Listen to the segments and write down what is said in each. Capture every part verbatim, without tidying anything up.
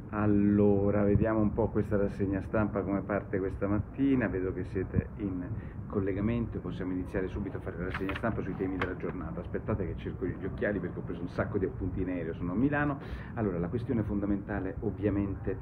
Allora, vediamo un po' questa rassegna stampa come parte questa mattina, vedo che siete in collegamento e possiamo iniziare subito a fare la rassegna stampa sui temi della giornata. Aspettate che cerco gli occhiali perché ho preso un sacco di appunti in aereo, sono a Milano. Allora, la questione fondamentale ovviamente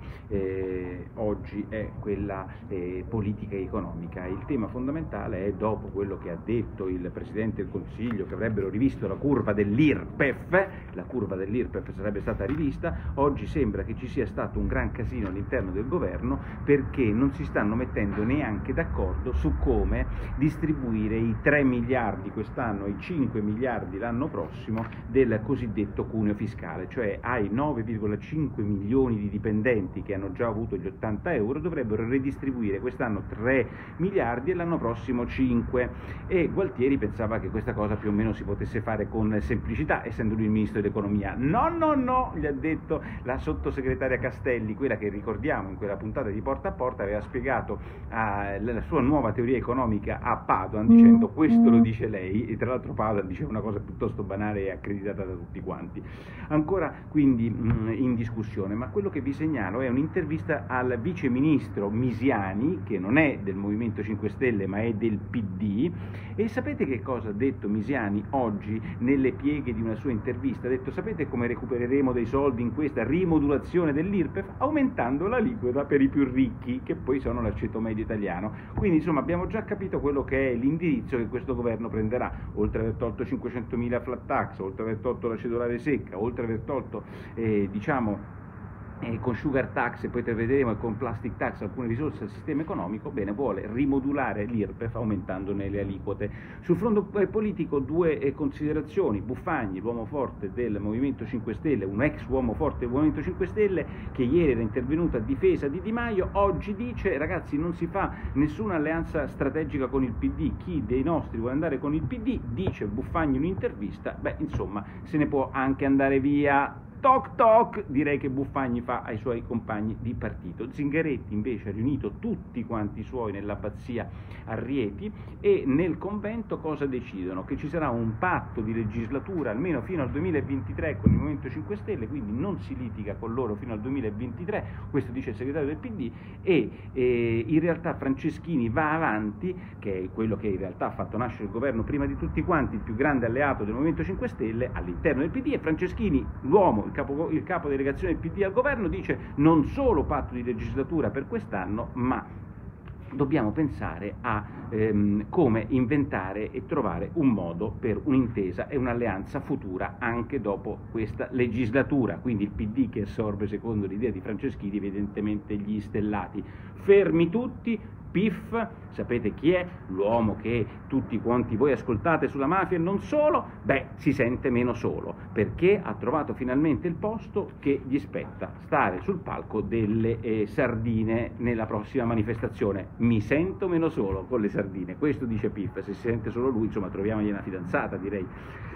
eh, oggi è quella eh, politica e economica. Il tema fondamentale è, dopo quello che ha detto il Presidente del Consiglio, che avrebbero rivisto la curva dell'I R P E F, la curva dell'I R P E F sarebbe stata rivista, oggi sembra che ci sia stato un gran casino all'interno del governo perché non si stanno mettendo neanche d'accordo su come distribuire i tre miliardi quest'anno e i cinque miliardi l'anno prossimo del cosiddetto cuneo fiscale, cioè ai nove virgola cinque milioni di dipendenti che hanno già avuto gli ottanta euro dovrebbero redistribuire quest'anno tre miliardi e l'anno prossimo cinque, e Gualtieri pensava che questa cosa più o meno si potesse fare con semplicità, essendo lui il ministro dell'economia. No, no, no, gli ha detto la sottosegretaria Castelli, quella che ricordiamo in quella puntata di Porta a Porta aveva spiegato uh, la sua nuova teoria economica a Padoan dicendo questo lo dice lei, e tra l'altro Padoan diceva una cosa piuttosto banale e accreditata da tutti quanti. Ancora quindi mh, in discussione, ma quello che vi segnalo è un'intervista al vice ministro Misiani, che non è del Movimento cinque Stelle ma è del P D, e sapete che cosa ha detto Misiani oggi nelle pieghe di una sua intervista? Ha detto: sapete come recupereremo dei soldi in questa rimodulazione dell'I R P E F? Aumentando l'aliquota per i più ricchi, che poi sono l'aceto medio italiano. Quindi insomma abbiamo già capito quello che è l'indirizzo che questo governo prenderà, oltre ad aver tolto cinquecentomila flat tax, oltre ad aver tolto la cedolare secca, oltre ad aver tolto eh, diciamo Eh, con sugar tax, e poi vedremo, e con plastic tax alcune risorse al sistema economico. Bene, vuole rimodulare l'I R P E F aumentandone le aliquote. Sul fronte eh, politico due eh, considerazioni. Buffagni, l'uomo forte del Movimento cinque Stelle, un ex uomo forte del Movimento cinque Stelle, che ieri era intervenuto a difesa di Di Maio, oggi dice: ragazzi, non si fa nessuna alleanza strategica con il P D, chi dei nostri vuole andare con il P D, dice Buffagni in un'intervista, beh insomma se ne può anche andare via. Toc toc, direi che Buffagni fa ai suoi compagni di partito. Zingaretti invece ha riunito tutti quanti i suoi nell'abbazia a Rieti, e nel convento cosa decidono? Che ci sarà un patto di legislatura almeno fino al duemilaventitré con il Movimento cinque Stelle, quindi non si litiga con loro fino al duemilaventitré, questo dice il segretario del P D, e eh, in realtà Franceschini va avanti, che è quello che in realtà ha fatto nascere il governo prima di tutti quanti, il più grande alleato del Movimento cinque Stelle all'interno del P D, e Franceschini, l'uomo, il capo, il capo delegazione del P D al governo, dice non solo patto di legislatura per quest'anno, ma dobbiamo pensare a ehm, come inventare e trovare un modo per un'intesa e un'alleanza futura anche dopo questa legislatura. Quindi il P D che assorbe, secondo l'idea di Franceschini, evidentemente gli stellati. Fermi tutti, P I F, sapete chi è? L'uomo che tutti quanti voi ascoltate sulla mafia e non solo? Beh, si sente meno solo, perché ha trovato finalmente il posto che gli spetta, stare sul palco delle eh, sardine nella prossima manifestazione. Mi sento meno solo con le sardine, questo dice P I F. Se si sente solo lui, insomma, troviamogli una fidanzata, direi.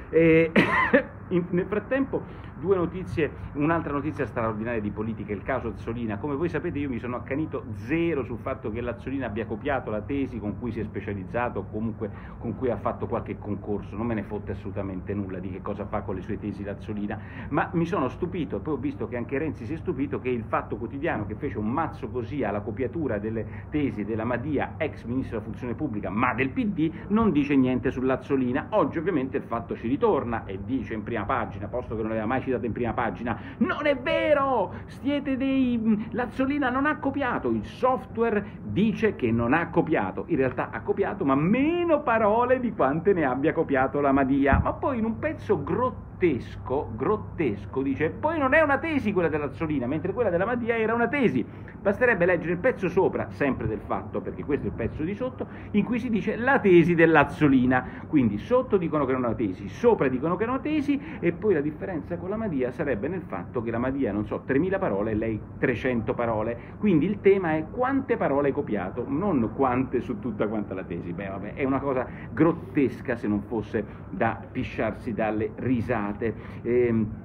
E in, nel frattempo due notizie, un'altra notizia straordinaria di politica, il caso Azzolina. Come voi sapete io mi sono accanito zero sul fatto che l'Azzolina abbia copiato la tesi con cui si è specializzato, o comunque con cui ha fatto qualche concorso, non me ne fotte assolutamente nulla di che cosa fa con le sue tesi l'Azzolina, ma mi sono stupito, e poi ho visto che anche Renzi si è stupito, che il Fatto Quotidiano, che fece un mazzo così alla copiatura delle tesi della Madia, ex ministro della funzione pubblica ma del P D, non dice niente sull'Azzolina. Oggi ovviamente il fatto ci ritorna e dice in prima pagina, posto che non aveva mai citato in prima pagina: non è vero, siete dei... l'Azzolina non ha copiato, il software dice che non ha copiato, in realtà ha copiato ma meno parole di quante ne abbia copiato la Madia. Ma poi in un pezzo grottesco, grottesco dice: poi non è una tesi quella dell'Azzolina, mentre quella della Madia era una tesi. Basterebbe leggere il pezzo sopra, sempre del Fatto, perché questo è il pezzo di sotto, in cui si dice la tesi dell'Azzolina. Quindi sotto dicono che non è una tesi, sopra dicono che è una tesi, e poi la differenza con la Madia sarebbe nel fatto che la Madia, non so, tremila parole e lei trecento parole. Quindi il tema è quante parole hai copiato, non quante su tutta quanta la tesi. Beh, vabbè, è una cosa grottesca se non fosse da pisciarsi dalle risate. Ehm,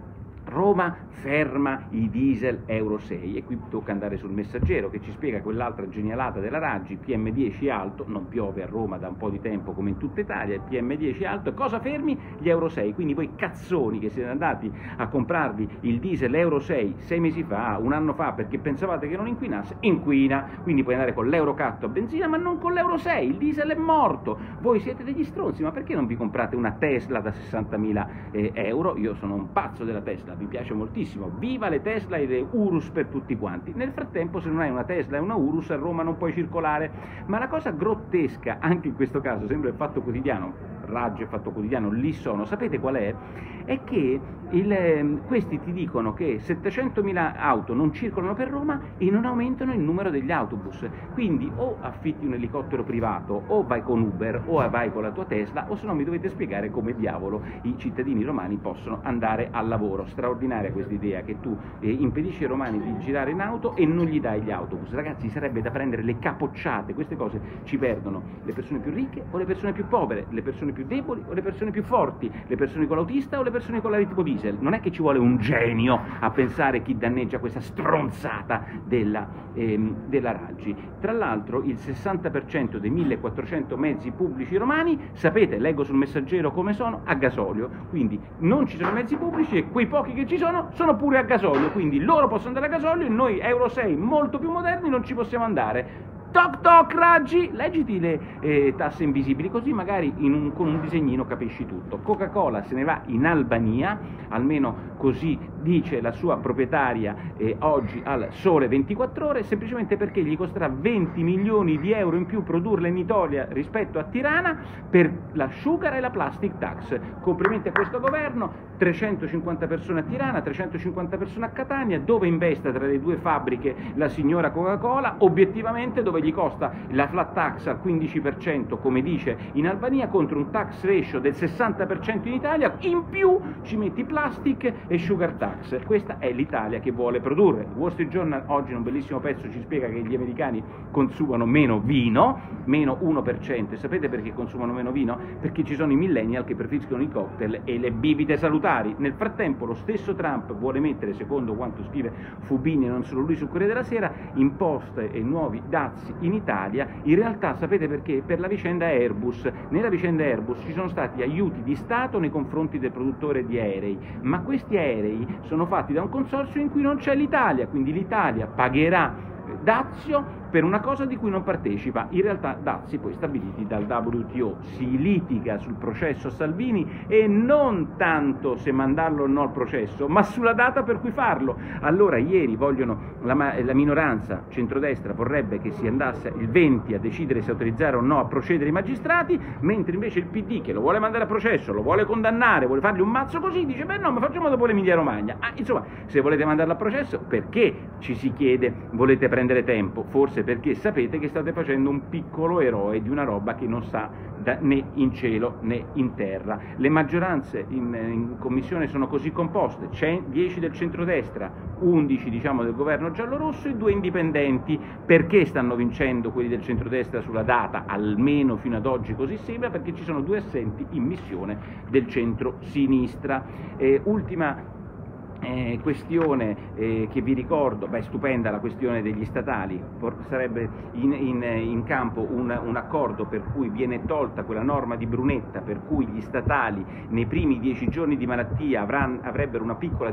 Roma ferma i diesel Euro sei, e qui tocca andare sul Messaggero che ci spiega quell'altra genialata della Raggi, P M dieci alto, non piove a Roma da un po' di tempo come in tutta Italia, il P M dieci alto, e cosa fermi? Gli Euro sei, quindi voi cazzoni che siete andati a comprarvi il diesel Euro sei sei mesi fa, un anno fa, perché pensavate che non inquinasse, inquina, quindi puoi andare con l'Euro quattro a benzina ma non con l'Euro sei, il diesel è morto, voi siete degli stronzi, ma perché non vi comprate una Tesla da sessantamila eh, euro? Io sono un pazzo della Tesla, mi piace moltissimo, viva le Tesla e le Urus per tutti quanti. Nel frattempo, se non hai una Tesla e una Urus, a Roma non puoi circolare. Ma la cosa grottesca, anche in questo caso, sembra il Fatto Quotidiano, Raggio e Fatto Quotidiano lì sono, sapete qual è? È che il, questi ti dicono che settecentomila auto non circolano per Roma e non aumentano il numero degli autobus, quindi o affitti un elicottero privato, o vai con Uber, o vai con la tua Tesla, o se no mi dovete spiegare come diavolo i cittadini romani possono andare al lavoro. Straordinaria questa idea che tu eh, impedisci ai romani di girare in auto e non gli dai gli autobus. Ragazzi, sarebbe da prendere le capocciate, queste cose ci perdono le persone più ricche o le persone più povere, le persone più deboli o le persone più forti, le persone con l'autista o le persone con la ritmo diesel. Non è che ci vuole un genio a pensare chi danneggia questa stronzata della, ehm, della Raggi. Tra l'altro il sessanta per cento dei millequattrocento mezzi pubblici romani, sapete, leggo sul Messaggero come sono, a gasolio, quindi non ci sono mezzi pubblici e quei pochi che ci sono sono pure a gasolio, quindi loro possono andare a gasolio e noi Euro sei molto più moderni non ci possiamo andare. Toc toc Raggi, leggiti le eh, tasse invisibili, così magari in un, con un disegnino capisci tutto. Coca-Cola se ne va in Albania, almeno così dice la sua proprietaria eh, oggi al Sole ventiquattro Ore, semplicemente perché gli costerà venti milioni di euro in più produrla in Italia rispetto a Tirana per la sugar e la plastic tax. Complimenti a questo governo, trecentocinquanta persone a Tirana, trecentocinquanta persone a Catania, dove investa tra le due fabbriche la signora Coca-Cola, obiettivamente dove gli costa la flat tax al quindici per cento come dice in Albania contro un tax ratio del sessanta per cento in Italia, in più ci metti plastic e sugar tax. Questa è l'Italia che vuole produrre. Il Wall Street Journal oggi in un bellissimo pezzo ci spiega che gli americani consumano meno vino, meno uno per cento, e sapete perché consumano meno vino? Perché ci sono i millennial che preferiscono i cocktail e le bibite salutari. Nel frattempo lo stesso Trump vuole mettere, secondo quanto scrive Fubini e non solo lui sul Corriere della Sera, imposte e nuovi dazi in Italia. In realtà sapete perché? Per la vicenda Airbus. Nella vicenda Airbus ci sono stati aiuti di Stato nei confronti del produttore di aerei, ma questi aerei sono fatti da un consorzio in cui non c'è l'Italia, quindi l'Italia pagherà dazio per una cosa di cui non partecipa. In realtà dazi poi stabiliti dal W T O. Si litiga sul processo Salvini e non tanto se mandarlo o no al processo, ma sulla data per cui farlo. Allora ieri vogliono, la, la minoranza centrodestra vorrebbe che si andasse il venti a decidere se autorizzare o no a procedere i magistrati, mentre invece il P D, che lo vuole mandare a processo, lo vuole condannare, vuole fargli un mazzo così, dice beh no, ma facciamo dopo l'Emilia Romagna. Ah, insomma, se volete mandarlo a processo, perché ci si chiede volete prendere tempo? Forse perché sapete che state facendo un piccolo eroe di una roba che non sa da, né in cielo né in terra. Le maggioranze in, in commissione sono così composte, c'è dieci del centrodestra, undici diciamo del governo giallorosso e due indipendenti. Perché stanno vincendo quelli del centrodestra sulla data, almeno fino ad oggi così sembra? Perché ci sono due assenti in missione del centro-sinistra. Eh, ultima Eh, questione eh, che vi ricordo, beh, stupenda la questione degli statali. Sarebbe in, in, in campo un, un accordo per cui viene tolta quella norma di Brunetta per cui gli statali nei primi dieci giorni di malattia avranno, avrebbero una piccola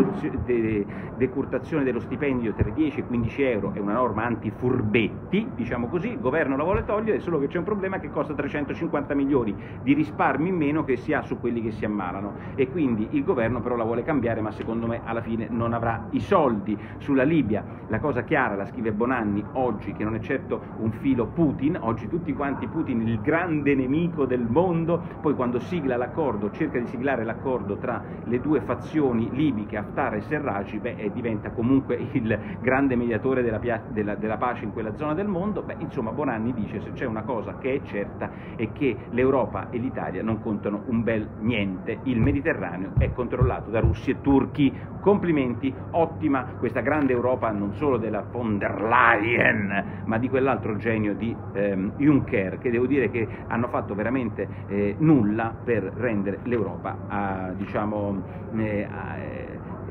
de, decurtazione dello stipendio tra dieci e quindici euro. È una norma anti-furbetti, diciamo così. Il governo la vuole togliere, solo che c'è un problema che costa trecentocinquanta milioni di risparmi in meno che si ha su quelli che si ammalano, e quindi il governo però la vuole cambiare, ma secondo me alla fine non avrà i soldi. Sulla Libia la cosa chiara la scrive Bonanni oggi, che non è certo un filo Putin, oggi tutti quanti Putin il grande nemico del mondo, poi quando sigla l'accordo, cerca di siglare l'accordo tra le due fazioni libiche Haftar e Serraj, beh, e diventa comunque il grande mediatore della, della, della pace in quella zona del mondo. Beh, insomma, Bonanni dice se c'è una cosa che è certa è che l'Europa e l'Italia non contano un bel niente, il Mediterraneo è controllato da russi e turchi. Complimenti, ottima questa grande Europa, non solo della von der Leyen, ma di quell'altro genio di ehm, Juncker, che devo dire che hanno fatto veramente eh, nulla per rendere l'Europa a, diciamo, eh, a,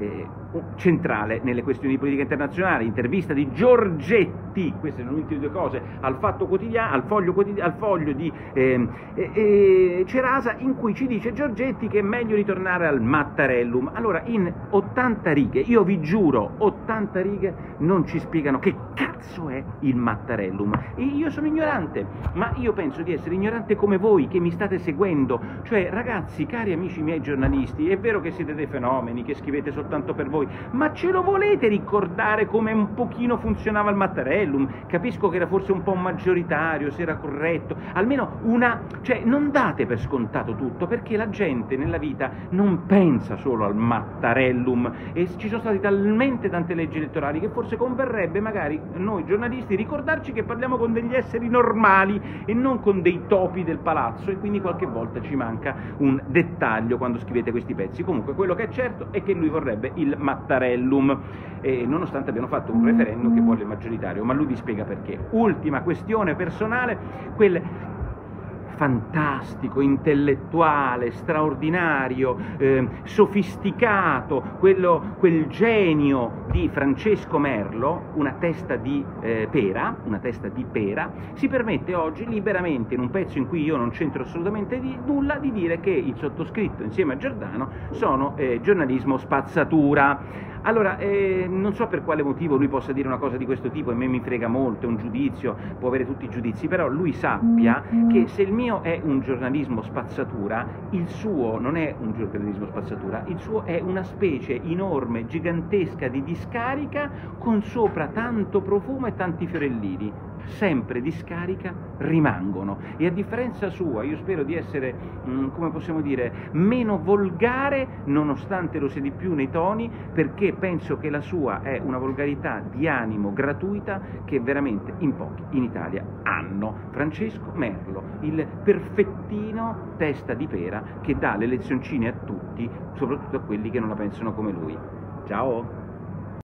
eh, centrale nelle questioni di politica internazionale. Intervista di Giorgetti, queste sono le ultime due cose, al Fatto Quotidiano, al Foglio, al foglio di eh, eh, Cerasa, in cui ci dice Giorgetti che è meglio ritornare al Mattarellum. Allora, in ottanta righe, io vi giuro, ottanta righe non ci spiegano che cazzo è il Mattarellum. E io sono ignorante, ma io penso di essere ignorante come voi che mi state seguendo. Cioè, ragazzi, cari amici miei giornalisti, è vero che siete dei fenomeni, che scrivete soltanto per voi, ma ce lo volete ricordare come un pochino funzionava il Mattarellum? Capisco che era forse un po' maggioritario, se era corretto, almeno una... cioè, non date per scontato tutto, perché la gente nella vita non pensa solo al Mattarellum, e ci sono state talmente tante leggi elettorali che forse converrebbe magari noi giornalisti ricordarci che parliamo con degli esseri normali e non con dei topi del palazzo, e quindi qualche volta ci manca un dettaglio quando scrivete questi pezzi. Comunque quello che è certo è che lui vorrebbe il Mattarellum, e nonostante abbiano fatto un referendum che vuole il maggioritario, ma lui vi spiega perché. Ultima questione personale, quel fantastico, intellettuale, straordinario, eh, sofisticato, quello, quel genio di Francesco Merlo, una testa di eh, pera, una testa di pera, si permette oggi liberamente, in un pezzo in cui io non c'entro assolutamente di nulla, di dire che il sottoscritto insieme a Giordano sono eh, giornalismo spazzatura. Allora, eh, non so per quale motivo lui possa dire una cosa di questo tipo, e a me mi frega molto, è un giudizio, può avere tutti i giudizi, però lui sappia che se il mio è un giornalismo spazzatura, il suo non è un giornalismo spazzatura, il suo è una specie enorme, gigantesca di discarica con sopra tanto profumo e tanti fiorellini. Sempre di scarica rimangono, e a differenza sua io spero di essere, mh, come possiamo dire, meno volgare, nonostante lo sia di più nei toni, perché penso che la sua è una volgarità di animo gratuita che veramente in pochi in Italia hanno. Francesco Merlo, il perfettino testa di pera che dà le lezioncine a tutti, soprattutto a quelli che non la pensano come lui. Ciao!